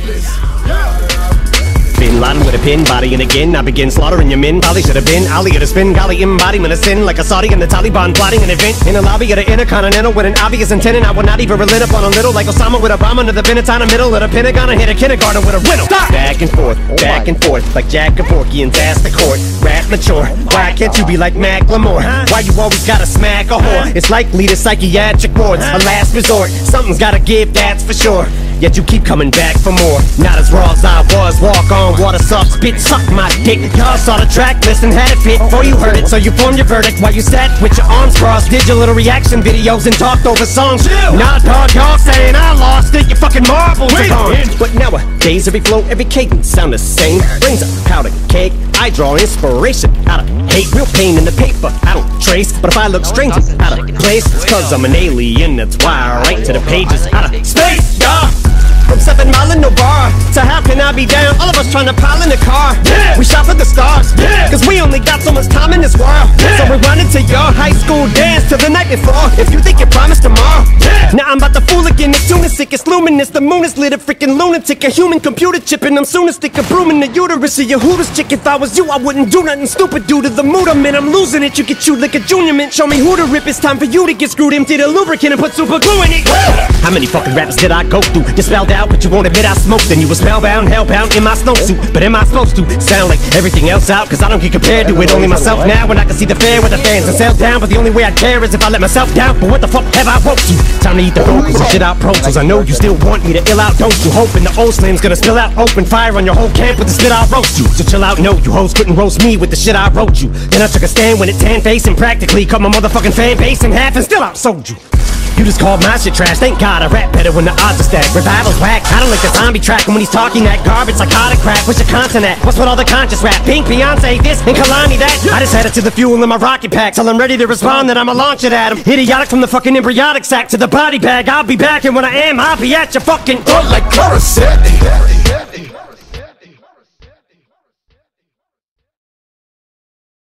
Bin Laden with a pin, bodying again. I begin slaughtering your men. Probably should have been Ali at a spin. Golly, embodiment of sin, like a Saudi and the Taliban plotting an event in a lobby at an Intercontinental with an obvious intent. And I will not even relent upon a little, like Osama with Obama to the Benetton middle of the Pentagon and hit a kindergarten with a riddle. Back and forth, like Jack Kevorkian's ass the court. Rap mature, why can't you be like Macklemore? Why you always gotta smack a whore? It's likely to psychiatric wards, a last resort. Something's gotta give, that's for sure. Yet you keep coming back for more. Not as raw as I was, walk on, water soft, spit, suck my dick. Y'all saw the track list and had it fit before you heard it, so you formed your verdict while you sat with your arms crossed, did your little reaction videos and talked over songs. Nah, dog, y'all saying I lost it, your fucking marbles are gone. But nowadays, every flow, every cadence sound the same. Brings a powder cake, I draw inspiration out of hate. Real pain in the paper, I don't trace. But if I look strange and out of place, it's cause I'm an alien, that's why I write to the pages out of space, yeah. From 7 Mile in the bar to how can I be down? All of us trying to pile in the car. We shot for the stars, cause we only got so much time in this world. So we run into your high school dance till the night before. If you think you promised tomorrow, now I'm about to fool again. As soon as it's luminous, the moon is lit, a freaking lunatic, a human computer chip, and I'm soon to stick a broom in the uterus of your Hooters chick. If I was you, I wouldn't do nothing stupid due to the mood I'm in. I'm losing it, you get chewed like a junior mint. Show me who to rip, it's time for you to get screwed. Empty the lubricant and put super glue in it. How many fucking rappers did I go through? You spelled out, but you won't admit I smoked. And you were spellbound, hellbound in my snowsuit. But am I supposed to sound like everything else out? Cause I don't get compared to it, only myself now. When I can see the fair with the fans and sell down. But the only way I care is if I let myself down. But what the fuck have I woke to? Time to eat the vocals and shit out Pro Tools. I know you still want me to ill out, don't you? Hoping the old slam's gonna spill out, open fire on your whole camp with the spit I'll roast you. So chill out, no, you hoes couldn't roast me with the shit I wrote you. Then I took a stand when it tan face and practically cut my motherfucking fan base in half and still outsold you. You just called my shit trash, thank God I rap better when the odds are stacked. Revival's whack, I don't like the zombie track. And when he's talking that garbage psychotic crap, what's your content at? What's with all the conscious rap? Pink, Beyonce this, and Kalani that. I just added to the fuel in my rocket pack till I'm ready to respond, then I'ma launch it at him. Idiotic from the fucking embryonic sac to the body bag. I'll be back, and when I am, I'll be at your fucking like Coruscant.